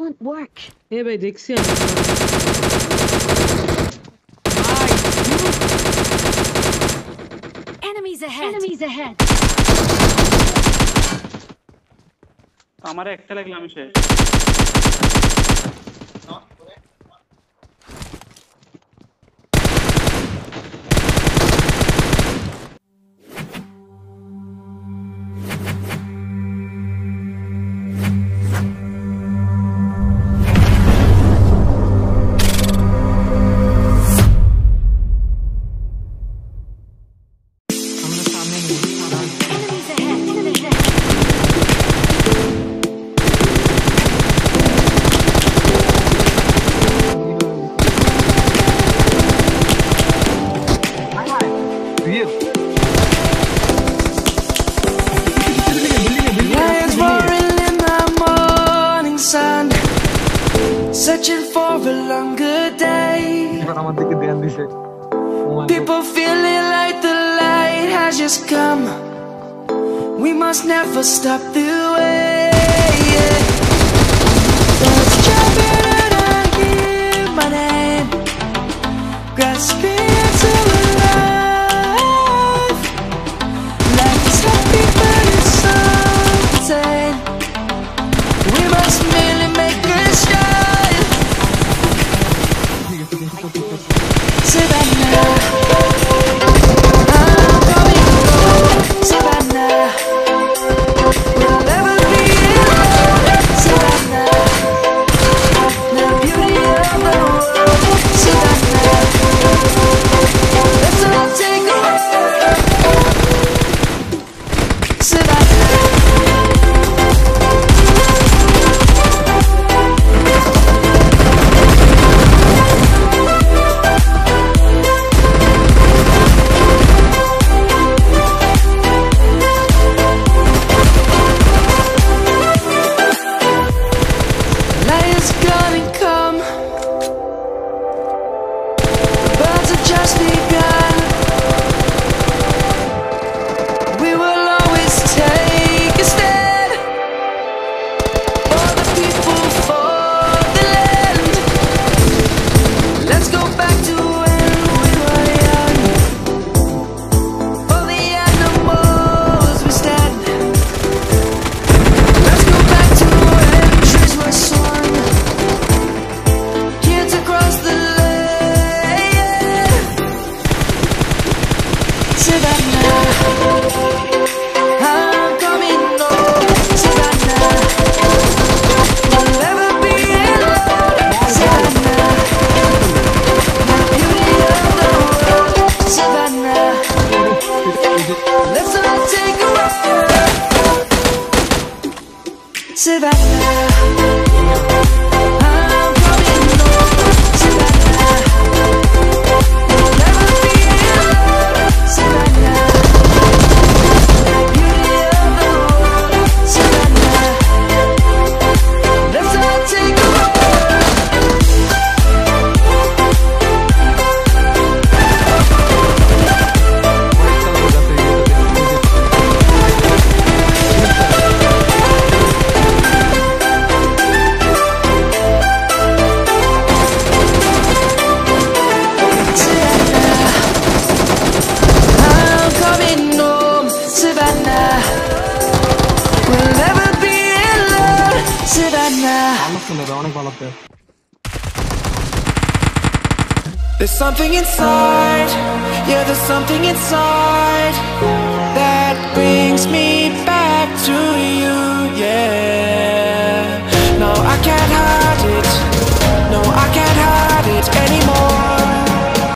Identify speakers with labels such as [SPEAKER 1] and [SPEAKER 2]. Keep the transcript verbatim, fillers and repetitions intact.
[SPEAKER 1] Excellent work.
[SPEAKER 2] এ ভাই দেখছি আমি ভাই
[SPEAKER 1] Enemies ahead. Enemies ahead.
[SPEAKER 3] আমার একটা লাগলে আমি শেষ
[SPEAKER 1] Enemies ahead. Enemies ahead.
[SPEAKER 4] Lions roaring in the morning sun, searching for a longer day. People feeling like the light has just come. We must never stop the way. There's jumping and I hear my name, grasping into life. Life is happy but it's so insane. We must merely make a start. Savannah, I'm coming home. Savannah, we'll never be alone. Savannah, the beauty of the world. Savannah, let's all take a walk. Savannah. Lions gonna come. The birds have just begun. We will always take a stand for the people, for the land. Let's go back to when we were young. For the animals we stand. Let's go back to when trees were swung. Kids across the land. Savannah, I'm coming home. Savannah, we'll never be alone. Savannah, the beauty of the world. Savannah, let's all take a walk. Savannah, I'm coming home. Savannah, we'll never be alone. Savannah, the beauty of the world. Savannah, let's all take a walk. I'm coming home, Savannah. We'll never be alone, Savannah. There's something inside, yeah, there's something inside that brings me